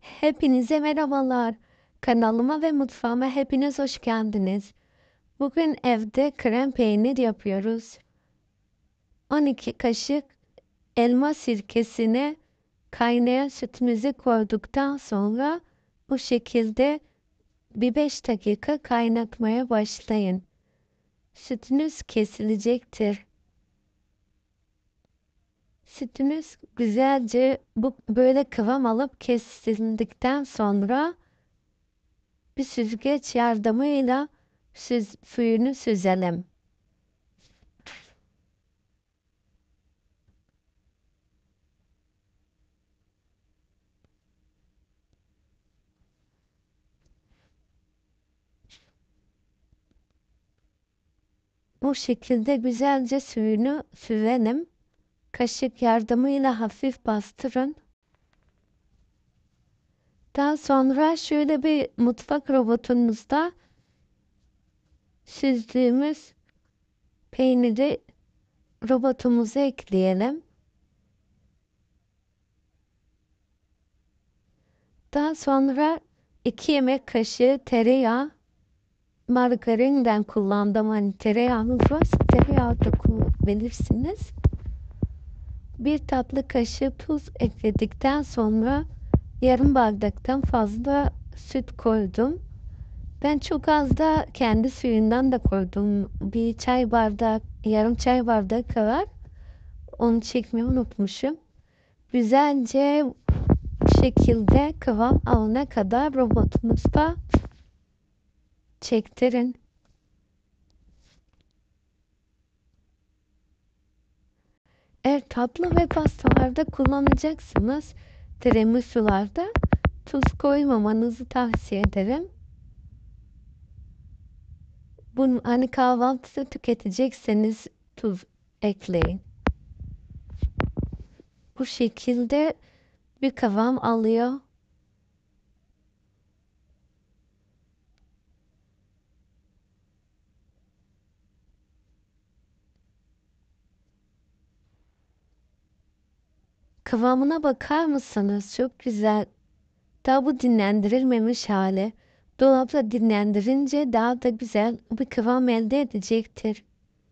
Hepinize merhabalar. Kanalıma ve mutfağıma hepiniz hoş geldiniz. Bugün evde krem peynir yapıyoruz. 12 kaşık elma sirkesine kaynayan sütümüzü koyduktan sonra bu şekilde bir 5 dakika kaynatmaya başlayın. Sütünüz kesilecektir. Sütünüz güzelce böyle kıvam alıp kesildikten sonra bir süzgeç yardımıyla suyunu süzelim. Bu şekilde güzelce suyunu süzelim. Kaşık yardımıyla hafif bastırın. Daha sonra şöyle bir mutfak robotumuzda süzdüğümüz peyniri robotumuza ekleyelim. Daha sonra 2 yemek kaşığı tereyağı, margarinden kullandım. Hani tereyağınız varsa tereyağı da kullanabilirsiniz. 1 tatlı kaşığı tuz ekledikten sonra yarım bardaktan fazla süt koydum. Ben çok az da kendi suyundan da koydum. Bir çay bardak, yarım çay bardağı kadar. Onu çekmeyi unutmuşum. Güzelce bu şekilde kıvam alana kadar robotunuzda çektirin. Eğer tatlı ve pastalarda kullanacaksınız, tiramisu'larda tuz koymamanızı tavsiye ederim. Bunu hani kahvaltıda tüketecekseniz tuz ekleyin. Bu şekilde bir kıvam alıyor. Kıvamına bakar mısınız? Çok güzel. Daha bu dinlendirilmemiş hali. Dolapta dinlendirince daha da güzel bir kıvam elde edecektir.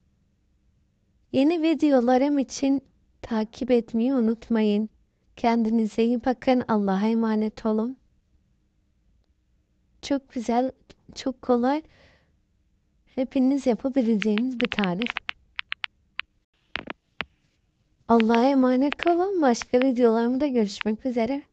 Yeni videolarım için takip etmeyi unutmayın. Kendinize iyi bakın. Allah'a emanet olun. Çok güzel, çok kolay. Hepiniz yapabileceğiniz bir tarif. Allah'a emanet kalın. Başka videolarımda görüşmek üzere.